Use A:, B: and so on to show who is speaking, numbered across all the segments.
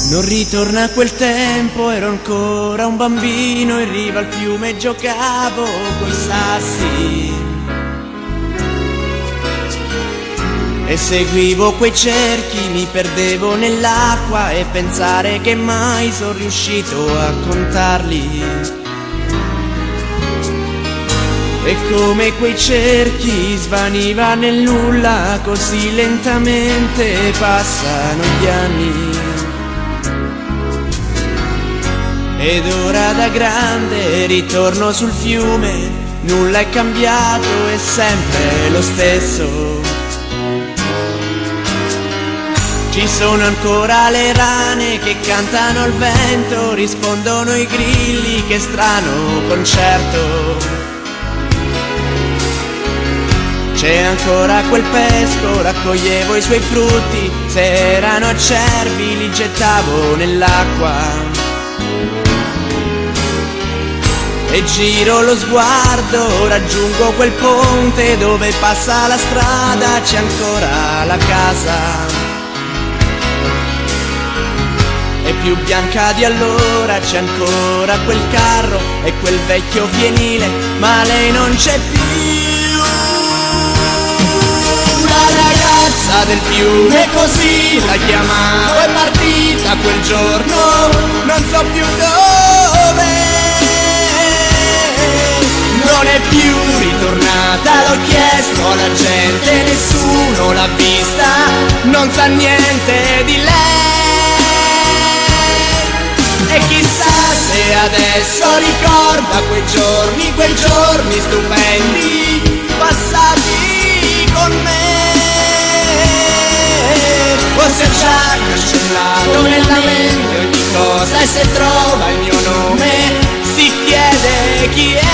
A: Non ritorna a quel tempo, ero ancora un bambino, in riva al fiume giocavo coi sassi e seguivo quei cerchi, mi perdevo nell'acqua e pensare che mai sono riuscito a contarli. E come quei cerchi svaniva nel nulla, così lentamente passano gli anni. Ed ora da grande ritorno sul fiume, nulla è cambiato, è sempre lo stesso. Ci sono ancora le rane che cantano al vento, rispondono i grilli, che strano concerto. C'è ancora quel pesco, raccoglievo i suoi frutti, se erano acerbi li gettavo nell'acqua. E giro lo sguardo, raggiungo quel ponte dove passa la strada, c'è ancora la casa. È più bianca di allora, c'è ancora quel carro e quel vecchio fienile, ma lei non c'è più. La ragazza del fiume così la chiamavo, è partita quel giorno, non so più dove. Non è più ritornata, l'ho chiesto alla gente, nessuno l'ha vista, non sa niente di lei. E chissà se adesso ricorda quei giorni stupendi, passati con me. O se ha già cancellato nella mente ogni cosa, e se trova il mio nome si chiede chi è.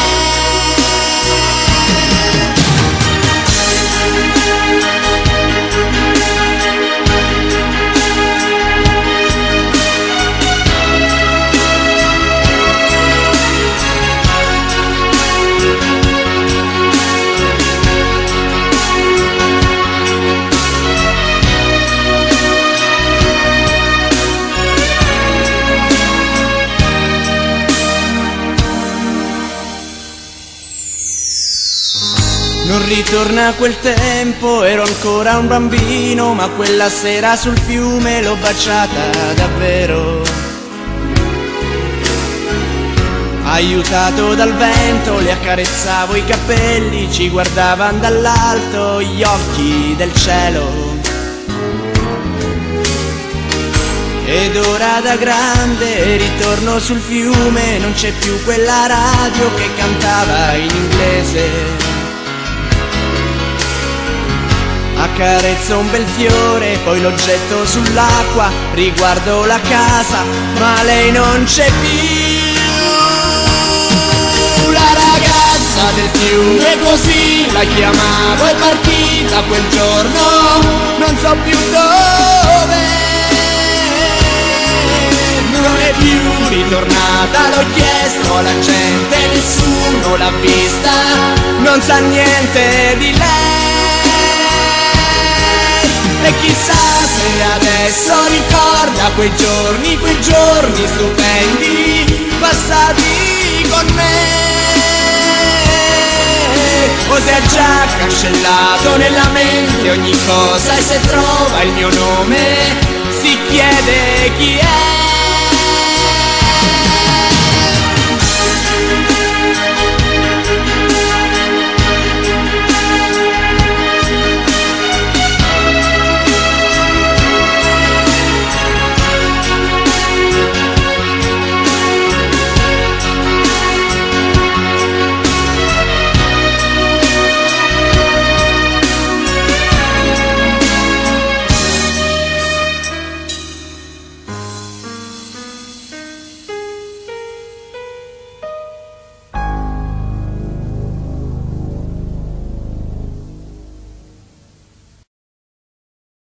A: Non ritorna a quel tempo, ero ancora un bambino, ma quella sera sul fiume l'ho baciata davvero. Aiutato dal vento le accarezzavo i capelli, ci guardavano dall'alto gli occhi del cielo. Ed ora da grande ritorno sul fiume, non c'è più quella radio che cantava in inglese. Accarezzo un bel fiore, poi lo getto sull'acqua, riguardo la casa, ma lei non c'è più. La ragazza del fiume così la chiamavo, è partita quel giorno, non so più dove. Non è più ritornata, l'ho chiesto alla gente, nessuno l'ha vista, non sa niente di lei. E chissà se adesso ricorda quei giorni stupendi, passati con me. O se ha già cancellato nella mente ogni cosa, e se trova il mio nome si chiede chi è.